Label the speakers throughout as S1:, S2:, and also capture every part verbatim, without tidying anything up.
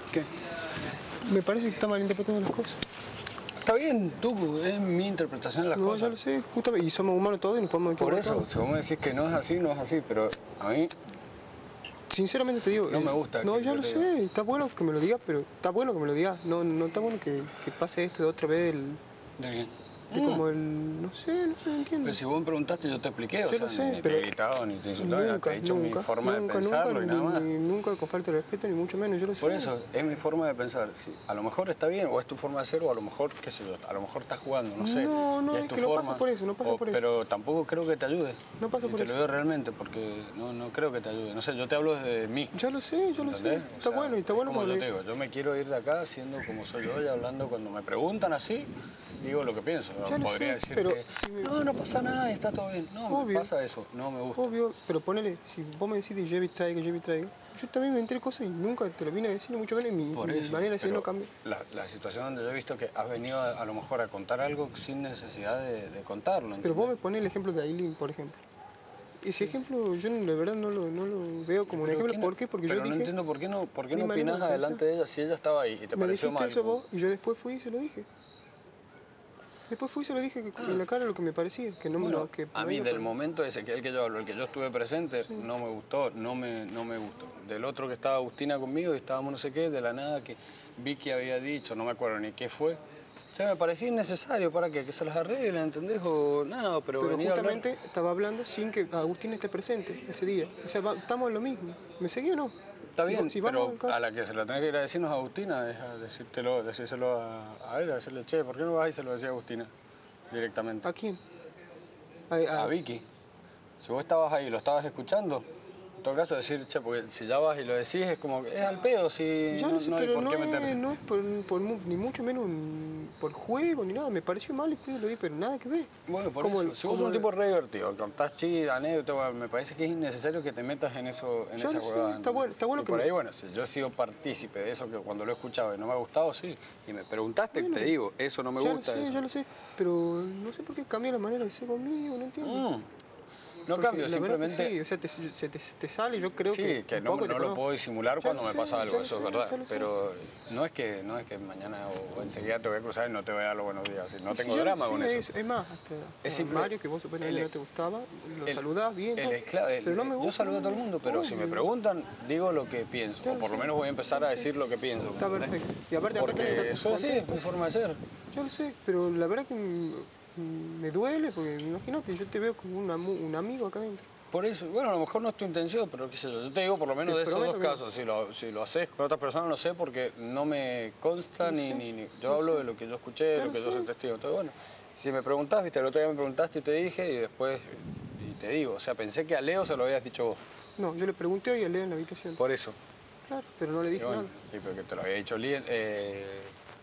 S1: ¿Qué?
S2: Me parece que está malinterpretando las cosas.
S1: Está bien, tú, es mi interpretación de las
S2: no,
S1: cosas.
S2: No, ya lo sé, justamente, y somos humanos todos y nos podemos equivocar.
S1: Por eso, si vos me decís que no es así, no es así, pero a mí...
S2: Sinceramente te digo...
S1: No
S2: eh,
S1: me gusta.
S2: No, ya lo sé, diga. Está bueno que me lo digas, pero está bueno que me lo digas. No, no está bueno que, que pase esto de otra vez del...
S1: ¿De qué?
S2: De
S1: no.
S2: como el... No sé, no sé, no entiendo.
S1: Pero si vos me preguntaste, yo te expliqué, o
S2: yo
S1: sea,
S2: lo sé,
S1: ni
S2: pero
S1: te he gritado, ni te he insultado,
S2: nunca,
S1: te he dicho
S2: nunca,
S1: mi forma
S2: nunca,
S1: de pensarlo
S2: nunca,
S1: y nada más.
S2: Ni, nunca con falta de respeto, ni mucho menos, yo lo sé.
S1: Por eso, es mi forma de pensar. Sí, a lo mejor está bien, o es tu forma de ser, o a lo mejor, qué sé yo, a lo mejor estás jugando, no sé.
S2: No, no,
S1: es,
S2: es
S1: tu
S2: que
S1: forma,
S2: no pasa por eso, no pasa
S1: o,
S2: por eso.
S1: Pero tampoco creo que te ayude.
S2: No pasa
S1: y
S2: por
S1: te
S2: eso.
S1: lo digo realmente, porque no, no creo que te ayude. No sé, yo te hablo desde mí.
S2: Ya lo sé, yo lo sé.
S1: ¿Entendés?
S2: Está
S1: O sea,
S2: bueno, y está bueno
S1: como
S2: como
S1: yo
S2: le...
S1: te digo, yo me quiero ir de acá siendo como soy yo y hablando cuando me preguntan así, digo lo que pienso.
S2: Ya lo
S1: Podría
S2: sé,
S1: decir
S2: pero
S1: que
S2: si me...
S1: no, no pasa nada, está todo bien. No,
S2: Obvio.
S1: me pasa eso, no me gusta.
S2: Obvio, pero ponele, si vos me decís de lleve y traiga, lleve y traiga, yo también me enteré cosas y nunca te lo vine a decir, ni mucho menos, y mi,
S1: Por
S2: mi
S1: eso,
S2: manera de ser
S1: pero
S2: no cambia.
S1: La, la situación donde yo he visto que has venido a, a lo mejor a contar algo sin necesidad de, de contarlo. ¿entendés?
S2: Pero vos me ponés el ejemplo de Aileen, por ejemplo. Ese ejemplo yo de verdad no lo, no lo veo como un ejemplo.
S1: ¿Qué no,
S2: ¿Por qué? Porque
S1: pero
S2: yo
S1: no
S2: dije...
S1: entiendo por qué no, por qué
S2: mi
S1: no
S2: manera
S1: opinás
S2: de
S1: adelante
S2: pensar.
S1: de ella si ella estaba ahí y te
S2: me
S1: pareció
S2: dijiste
S1: mal.
S2: eso vos y yo después fui y se lo dije. Después fui y se lo dije que
S1: Ah.
S2: en la cara lo que me parecía. Que no
S1: Bueno,
S2: me lo, que
S1: a mí del momento ese, que el que yo hablo, el que yo estuve presente,
S2: sí.
S1: no me gustó, no me, no me gustó. Del otro que estaba Agustina conmigo y estábamos no sé qué, de la nada que Vicky había dicho, no me acuerdo ni qué fue. O sea, me parecía innecesario para que, que se las arreglen, ¿entendés? O nada, pero,
S2: Pero
S1: venía
S2: justamente
S1: a hablar...
S2: estaba hablando sin que Agustín esté presente ese día. O sea, va, estamos en lo mismo. ¿Me seguí o no?
S1: Está
S2: si
S1: bien,
S2: va, si
S1: pero
S2: caso...
S1: a la que se lo tenés que ir a decirnos a Agustina es a decírtelo, decírselo a, a él, a decirle, che, ¿por qué no vas y se lo decía a Agustina directamente?
S2: ¿A quién? A, a...
S1: A Vicky. Si vos estabas ahí y lo estabas escuchando, en todo caso decir, che, porque si ya vas y lo decís es como que es al pedo, si
S2: Ya
S1: no,
S2: no sé,
S1: no hay
S2: pero
S1: por
S2: no
S1: qué
S2: es,
S1: meterse.
S2: no es por, por, ni mucho menos un, por juego ni nada. Me pareció mal y después lo di, pero nada que ver.
S1: Bueno, por
S2: como
S1: eso,
S2: el,
S1: si vos sos un tipo re divertido, contás chistes, anécdotas, me parece que es innecesario que te metas en eso, en
S2: ya
S1: esa
S2: no sé,
S1: huevada.
S2: está bueno, está bueno
S1: y
S2: que
S1: por
S2: me...
S1: ahí, bueno, si yo he sido partícipe de eso, que cuando lo he escuchado y no me ha gustado, sí, y me preguntaste,
S2: Bueno,
S1: te digo, eso no me
S2: ya
S1: gusta.
S2: Ya lo sé,
S1: eso.
S2: ya lo sé, pero no sé por qué cambia la manera de ser conmigo, no entiendo.
S1: Mm. No
S2: Porque
S1: cambio,
S2: la
S1: simplemente...
S2: verdad que sí, o sea, te, se te, te sale, yo creo
S1: sí,
S2: que...
S1: que
S2: un
S1: no,
S2: poco
S1: no
S2: te
S1: lo
S2: conozco.
S1: puedo disimular
S2: Ya
S1: cuando
S2: lo
S1: me
S2: sé,
S1: pasa algo,
S2: ya lo
S1: eso es
S2: sé,
S1: verdad.
S2: ya lo sé.
S1: Pero no es que no es que mañana o, o enseguida te voy a cruzar y no te voy a dar los buenos días. No
S2: Sí,
S1: tengo
S2: ya lo
S1: drama
S2: sé,
S1: con eso.
S2: Es, es más, hasta
S1: Es
S2: a
S1: simple-
S2: Mario, que vos supuestamente
S1: el-
S2: no te gustaba, lo
S1: el-
S2: saludás bien,
S1: el
S2: todo,
S1: esclavo- el-
S2: pero no me gusta.
S1: yo saludo a todo el mundo, pero si me
S2: obvio.
S1: preguntan, digo lo que pienso.
S2: Ya
S1: O
S2: lo
S1: por lo
S2: sé,
S1: menos voy a empezar a
S2: ya lo sé.
S1: decir lo que pienso.
S2: Está
S1: ¿entendés?
S2: perfecto. Y aparte acá tenés que
S1: Porque
S2: estar
S1: eso sí, es
S2: contento.
S1: mi forma de ser.
S2: Yo lo sé, pero la verdad que mm, me duele, porque imagínate, yo te veo como un, amu- un amigo acá adentro.
S1: Por eso, bueno, a lo mejor no es tu intención, pero qué sé yo. Yo te digo por lo menos
S2: Te
S1: de esos dos
S2: prometo que no.
S1: casos. Si lo, si lo haces con otras personas, no sé, porque no me consta
S2: Lo
S1: ni,
S2: sé,
S1: ni, ni- Yo
S2: lo
S1: hablo
S2: sé.
S1: de lo que yo escuché, de
S2: Ya
S1: lo
S2: lo
S1: que yo
S2: sé.
S1: soy testigo. Entonces, bueno, si me preguntás, viste, el otro día me preguntaste y te dije, y después y te digo. O sea, pensé que a Leo se lo habías dicho vos.
S2: No, yo le pregunté hoy a Leo en la habitación.
S1: Por eso.
S2: Claro, pero no le
S1: Y
S2: dije
S1: bueno,
S2: nada.
S1: y porque te lo había dicho Lien, eh,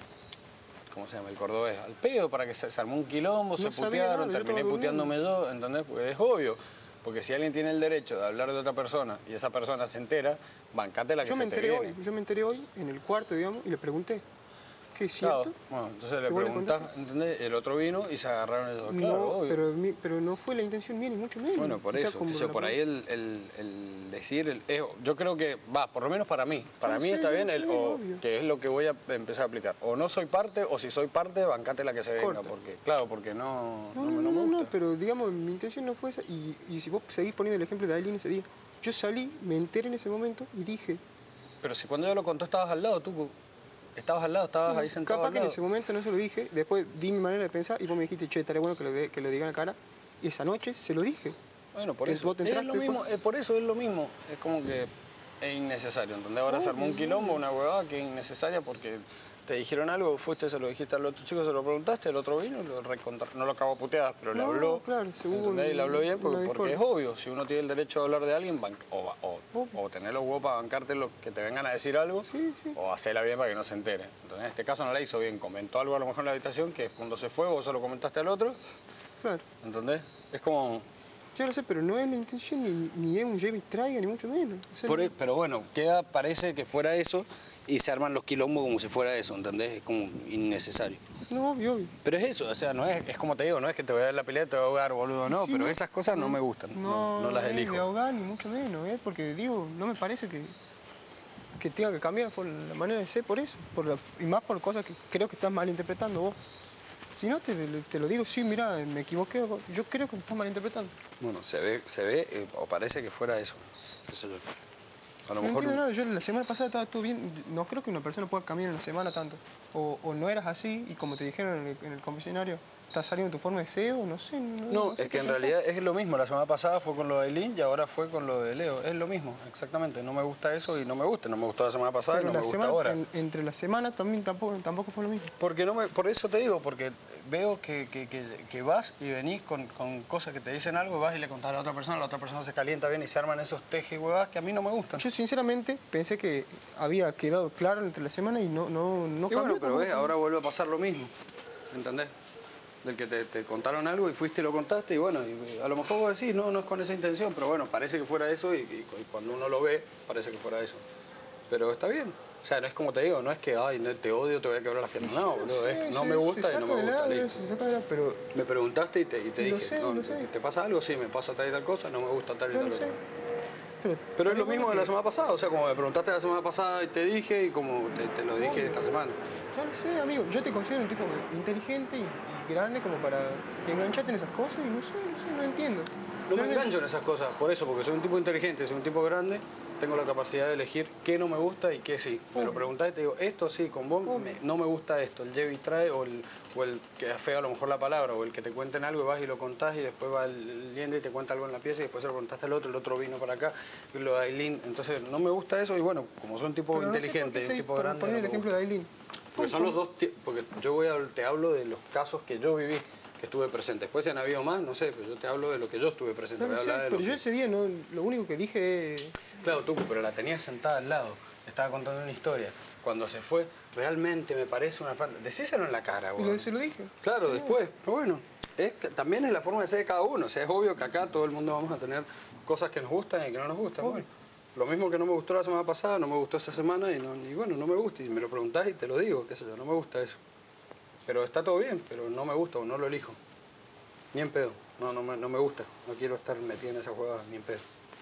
S1: ¿cómo se llama? El cordobés. Al pedo, para que se, se armó un quilombo,
S2: No
S1: se
S2: sabía
S1: putearon,
S2: nada, yo
S1: terminé
S2: estaba
S1: puteándome yo, ¿entendés? Porque es obvio. Porque si alguien tiene el derecho de hablar de otra persona y esa persona se entera, bancate la que
S2: Yo me
S1: se te
S2: enteré
S1: viene.
S2: hoy, yo me enteré hoy en el cuarto, digamos, y le pregunté, ¿qué es
S1: Claro,
S2: cierto?
S1: bueno, entonces le
S2: ¿Que vos le
S1: preguntás,
S2: contaste?
S1: ¿entendés? El otro vino y se agarraron el claro,
S2: no,
S1: obvio.
S2: pero, mi- pero no fue la intención mía, ni mucho menos.
S1: Bueno, por
S2: O sea,
S1: eso,
S2: como
S1: qué sé yo,
S2: la
S1: por ahí
S2: pregunta.
S1: el, el, el decir, el, es- yo creo que, va, por lo menos para mí, para
S2: lo
S1: mí
S2: sé,
S1: está
S2: yo
S1: bien,
S2: lo
S1: el,
S2: sé,
S1: o,
S2: obvio.
S1: que es lo que voy a empezar a aplicar. O no soy parte, o si soy parte, bancate la que se venga,
S2: Corta.
S1: porque, claro, porque no,
S2: No,
S1: no,
S2: no,
S1: me-
S2: no,
S1: no me
S2: no,
S1: gusta.
S2: no, pero digamos, mi intención no fue esa. Y, y si vos seguís poniendo el ejemplo de Aileen ese día, yo salí, me enteré en ese momento y dije,
S1: Pero si cuando yo lo contó estabas al lado, tú, estabas al lado, estabas ahí sentado
S2: capaz
S1: al
S2: que en
S1: lado.
S2: ese momento no se lo dije, después di mi manera de pensar y vos me dijiste, che, estaría bueno que lo, ve- que lo diga en la cara. Y esa noche se lo dije.
S1: Bueno, por
S2: Te-
S1: eso,
S2: vos te
S1: es
S2: enteraste
S1: lo mismo,
S2: después.
S1: es por eso es lo mismo, es como que es innecesario, ¿entendés? Ahora se armó un
S2: Obvio,
S1: quilombo, una huevada que es innecesaria porque te dijeron algo, fuiste, se lo dijiste al otro chico, se lo preguntaste, el otro vino y lo recontra... No lo acabó puteadas, pero le
S2: No,
S1: habló,
S2: claro, se hubo
S1: ¿entendés?
S2: un-
S1: Y le habló bien porque,
S2: una
S1: porque es
S2: discordia.
S1: obvio, si uno tiene el derecho a hablar de alguien, banca- o, va- o,
S2: Obvio.
S1: o tener los huevos para bancarte lo que te vengan a decir algo,
S2: Sí, sí.
S1: o hacerla bien para que no se entere. Entonces en este caso no la hizo bien, comentó algo a lo mejor en la habitación que cuando se fue vos se lo comentaste al otro,
S2: Claro.
S1: ¿entendés? Es como...
S2: Yo lo sé, pero no es la intención, ni, ni es un lleve y traiga, ni mucho menos. O sea,
S1: Por e- pero bueno, queda, parece que fuera eso y se arman los quilombos como si fuera eso, ¿entendés? Es como innecesario.
S2: no, obvio, obvio.
S1: Pero es eso, o sea, no es, es como te digo, no es que te voy a dar la pelea y te voy a ahogar, boludo, no,
S2: Sí,
S1: pero esas cosas no, me gustan, no, no las
S2: es
S1: elijo.
S2: de ahogar, ni mucho menos, ¿eh? Porque digo, no me parece que... que tenga que cambiar por la manera de ser, por eso. Por la, y más por cosas que creo que estás malinterpretando vos. Si no, te, te lo digo, sí, mira, me equivoqué. Yo creo que me estás malinterpretando.
S1: Bueno, se ve, se ve eh, o parece que fuera eso. Qué sé yo. A lo
S2: No
S1: mejor...
S2: entiendo nada, yo la semana pasada estaba todo bien. No creo que una persona pueda cambiar en una semana tanto. O, o no eras así y como te dijeron en el, en el confesionario, estás saliendo tu forma de S E O, no sé. No,
S1: No,
S2: no sé
S1: es
S2: qué
S1: que en
S2: pensar.
S1: realidad es lo mismo. La semana pasada fue con lo de Aileen y ahora fue con lo de Leo. Es lo mismo, exactamente. No me gusta eso y no me gusta. No me gustó la semana pasada
S2: Pero
S1: y no
S2: la
S1: me gusta
S2: semana,
S1: ahora.
S2: en- entre las semanas también tampoco, tampoco fue lo mismo.
S1: Porque no me, por eso te digo, porque veo que, que, que, que vas y venís con, con cosas que te dicen algo, vas y le contás a la otra persona, la otra persona se calienta bien y se arman esos tejes y huevas que a mí no me gustan.
S2: Yo sinceramente pensé que había quedado claro entre la semana y no, no, no
S1: Y
S2: cambió.
S1: bueno, pero
S2: tampoco.
S1: ves, ahora vuelve a pasar lo mismo, ¿entendés? Del que te, te contaron algo y fuiste y lo contaste y bueno, y a lo mejor vos decís, no, no es con esa intención, pero bueno, parece que fuera eso y, y cuando uno lo ve, parece que fuera eso. Pero está bien. O sea, no es como te digo, no es que, ay, no, te odio, te voy a quebrar las piernas. No, boludo,
S2: Sí,
S1: es, no
S2: sí,
S1: me gusta
S2: se
S1: y no
S2: saca
S1: me
S2: de
S1: gusta.
S2: lado,
S1: listo.
S2: se saca de lado, pero
S1: Me preguntaste y te, y te
S2: Lo
S1: dije,
S2: sé,
S1: no,
S2: lo sé.
S1: ¿te pasa algo? Sí, me pasa tal y tal cosa, no me gusta tal y
S2: yo
S1: tal
S2: lo
S1: otra.
S2: sé. Pero,
S1: Pero es lo
S2: también
S1: mismo de
S2: bueno
S1: la
S2: que-
S1: semana pasada, o sea, como me preguntaste la semana pasada y te dije y como te, te lo dije
S2: Obvio.
S1: esta semana.
S2: Ya lo sé, amigo. Yo te considero un tipo inteligente y, y grande como para engancharte en esas cosas y no sé, no sé, no entiendo.
S1: No me
S2: Realmente-
S1: engancho en esas cosas, por eso, porque soy un tipo inteligente, soy un tipo grande, tengo la capacidad de elegir qué no me gusta y qué sí. Me lo
S2: Obvio.
S1: preguntás y te digo, esto sí, con vos me- no me gusta esto, el lleve y trae o el, o el que es feo a lo mejor la palabra, o el que te cuenten algo y vas y lo contás y después va el liende y te cuenta algo en la pieza y después se lo contaste al otro, el otro vino para acá, y lo de Aileen. Entonces no me gusta eso y bueno, como soy un tipo
S2: Pero no sé por
S1: inteligente
S2: qué
S1: y un
S2: se-
S1: tipo
S2: por
S1: grande,
S2: poner
S1: no
S2: el
S1: me
S2: ejemplo
S1: gusta.
S2: de Aileen.
S1: Porque son los dos, ti- porque yo voy a, te hablo de los casos que yo viví, que estuve presente. Después si han habido más, no sé, pero yo te hablo de lo que yo estuve presente.
S2: No
S1: Voy
S2: lo
S1: a
S2: sé,
S1: hablar de
S2: pero
S1: lo
S2: yo
S1: que-
S2: ese día no, lo único que dije...
S1: Claro, tú, pero la tenías sentada al lado, estaba contando una historia. Cuando se fue, realmente me parece una falta. Decíselo en la cara,
S2: Y
S1: güey.
S2: lo, se lo dije.
S1: Claro,
S2: Sí.
S1: después, pero bueno, es, que también es la forma de ser de cada uno. O sea, es obvio que acá todo el mundo vamos a tener cosas que nos gustan y que no nos gustan.
S2: Obvio.
S1: Bueno, lo mismo que no me gustó la semana pasada, no me gustó esa semana y, no, y bueno, no me gusta. Y me lo preguntás y te lo digo, qué sé yo, no me gusta eso. Pero está todo bien, pero no me gusta o no lo elijo. Ni en pedo. No, no, me- no me gusta. No quiero estar metido en esa jugada, ni en pedo.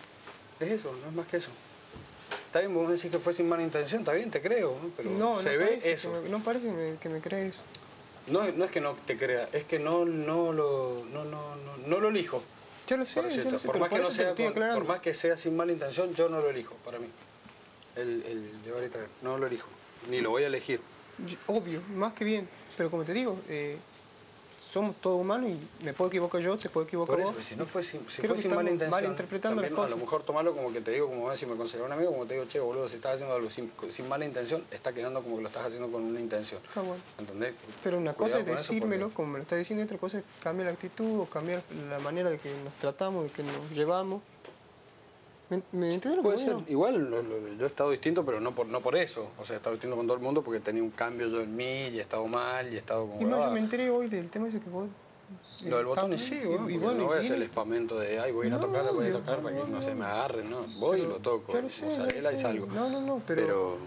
S1: Es eso, no es más que eso. Está bien, vos decís que fue sin mala intención, está bien, te creo, ¿no? Pero
S2: No,
S1: se
S2: no
S1: ve
S2: parece
S1: eso.
S2: Que me, no parece que me, que me crees.
S1: No, no es que no te crea, es que no, no, lo, no, no, no, no lo elijo.
S2: Yo lo sé,
S1: Por,
S2: yo
S1: cierto.
S2: lo sé,
S1: por
S2: pero
S1: más que
S2: por
S1: no
S2: eso te lo
S1: sea
S2: estoy
S1: con-
S2: aclarando.
S1: por más que sea sin mala intención, yo no lo elijo, para mí. El, el llevar y traer, no lo elijo. Ni lo voy a elegir.
S2: Yo- obvio, más que bien. Pero como te digo, eh, somos todos humanos y me puedo equivocar yo, te puedo equivocar
S1: Por eso,
S2: vos.
S1: si no fue sin, si
S2: Creo
S1: fue
S2: que
S1: sin mala
S2: estamos
S1: intención,
S2: malinterpretando
S1: también,
S2: las
S1: a
S2: cosas.
S1: lo mejor tomarlo como que te digo, como ves, si me considero un amigo, como te digo, che, boludo, si estás haciendo algo sin, sin mala intención, está quedando como que lo estás haciendo con una intención.
S2: Está bueno.
S1: ¿Entendés?
S2: Pero una cosa
S1: Cuidado
S2: es
S1: con eso
S2: decírmelo,
S1: porque-
S2: como me lo estás diciendo, y otra cosa es cambiar la actitud o cambiar la manera de que nos tratamos, de que nos llevamos. ¿Me, me entiendes lo que
S1: Puede
S2: voy,
S1: ser,
S2: no?
S1: igual lo- lo- yo he estado distinto, pero no por, no por eso. O sea, he estado distinto con todo el mundo porque tenía un cambio yo en mí y he estado mal y he estado como...
S2: Y más, yo
S1: huevada.
S2: me enteré hoy del tema ese que vos... eh,
S1: Lo del botón y
S2: estabas-
S1: sí, bueno,
S2: y, y
S1: porque
S2: bueno,
S1: no voy a
S2: y
S1: hacer el
S2: viene-
S1: espamento de, ay, voy a ir a
S2: No,
S1: tocar, voy a
S2: obvio,
S1: tocar para que
S2: no,
S1: no se
S2: no.
S1: me agarren, no. Voy y
S2: Pero
S1: lo toco,
S2: ya lo sé, ya lo
S1: mozzarella y
S2: sé.
S1: salgo.
S2: No, no, no, pero...
S1: Pero,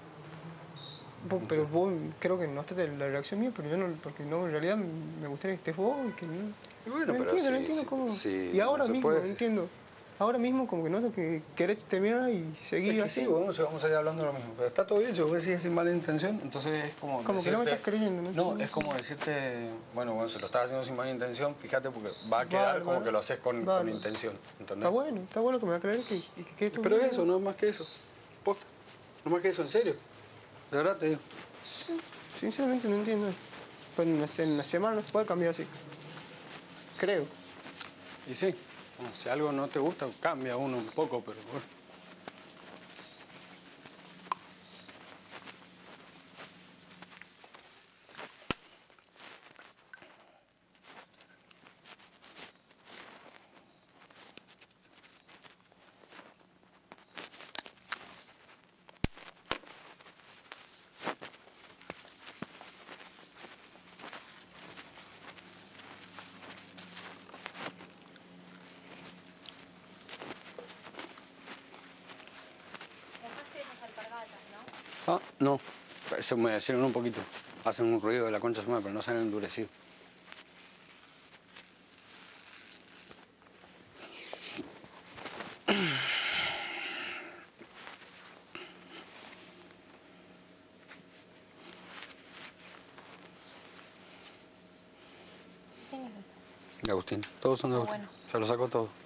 S2: Vos- pero vos creo que no de la reacción mía, pero yo no, porque no, en realidad me gustaría que estés vos y que no.
S1: y bueno,
S2: no
S1: pero
S2: entiendo, no
S1: sí,
S2: entiendo
S1: sí,
S2: cómo.
S1: sí,
S2: y ahora
S1: no se
S2: mismo,
S1: puede.
S2: no entiendo. Ahora mismo como que noto que querés terminar y seguir
S1: Es que
S2: así.
S1: sí, vamos, vamos a ir hablando de lo mismo. Pero está todo bien, si vos decís sin mala intención, entonces es como.
S2: Como que no me
S1: decirte-
S2: estás creyendo, ¿no?
S1: No, es como decirte, bueno, bueno, si lo estás haciendo sin mala intención, fíjate porque va a quedar
S2: Bárbaro.
S1: como que lo haces con, con
S2: Bárbaro.
S1: intención. ¿Entendés?
S2: Está bueno, está bueno que me aclares que, y que quede todo
S1: Pero
S2: bien,
S1: es eso, no es más que eso. Posta. No es más que eso, en serio. De verdad te digo.
S2: Sinceramente no entiendo. Pues en una, en una semana no se puede cambiar así. Creo.
S1: Y sí, bueno, si algo no te gusta, cambia uno un poco, pero bueno.
S3: Mojaste esas alpargatas, ¿no?
S1: Ah, no. Se humedecieron un poquito. Hacen un ruido de la concha de su madre, pero no se han endurecido. De Agustín. Todos son de
S3: Ah,
S1: Agustín.
S3: bueno.
S1: Ya lo sacó todo.